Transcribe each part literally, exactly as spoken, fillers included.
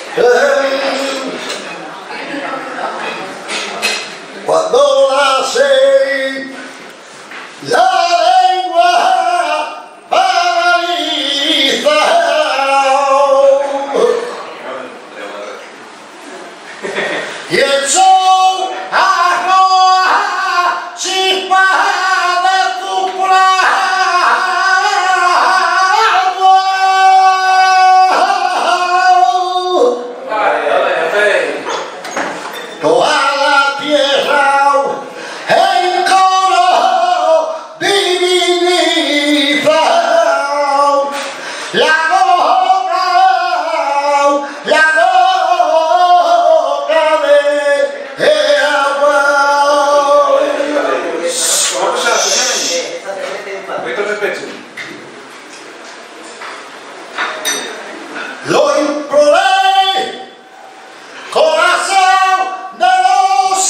Cuando nace la lengua paraliza y el sol arroja chispas de tu plano. Toda la tierra en coro diviniza la boca, la boca de agua. Lo imploré, corazón de los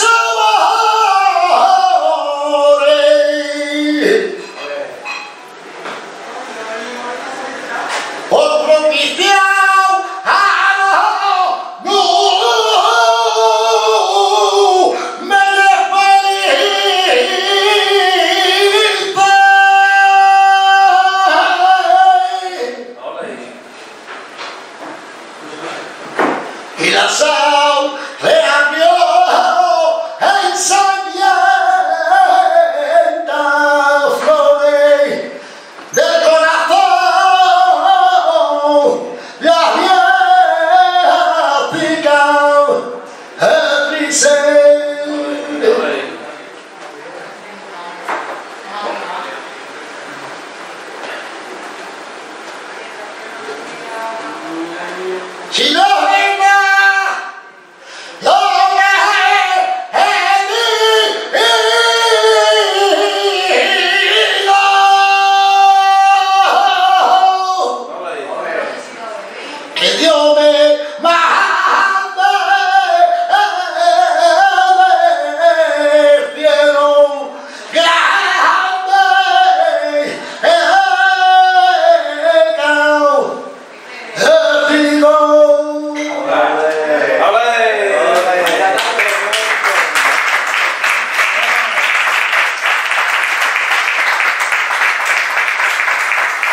amores, por propiciar a no me despediste y la sal